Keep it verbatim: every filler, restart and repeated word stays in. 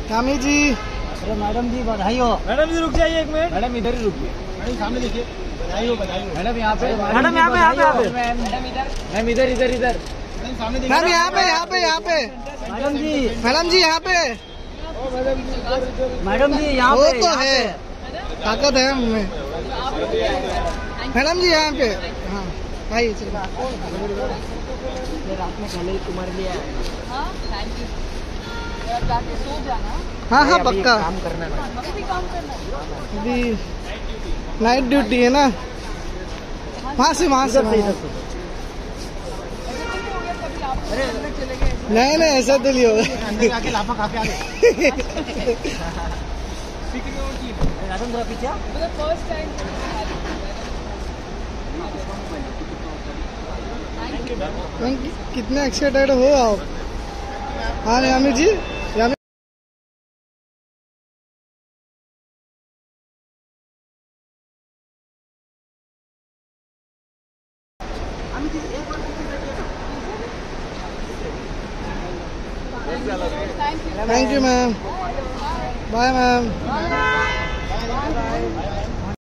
कामी जी। अरे मैडम जी बधाई हो। मैडम जी रुक जाइए एक मिनट। मैडम इधर ही रुकिए। मैडम सामने देखिए। बधाई हो बधाई हो। मैडम यहाँ पे। मैडम यहाँ पे यहाँ पे यहाँ पे। मैम इधर इधर इधर। मैडम सामने देखिए। मैम यहाँ पे यहाँ पे यहाँ पे। मैडम जी मैडम जी यहाँ पे। मैडम जी यहाँ वो पे। तो है, ताकत है हमें। मैडम जी यहाँ पे। हाँ भाई चलो। रात में पहले ही तुम्हारे लिए हाँ थैंक यू। जाके सो जाना। हाँ हाँ पक्का। काम करना है। अभी भी काम करना है। अभी नाइट ड्यूटी है ना, वहाँ से वहाँ से वहाँ। अरे अंदर चले गए। नहीं नहीं ऐसा तो नहीं होगा। अंदर आके लाफा खा के आ गए। राजन थोड़ा पीछे। First time. कितने एक्साइटेड हो आप? हाँ Yami ji. Yami thank you ma'am. Bye ma'am.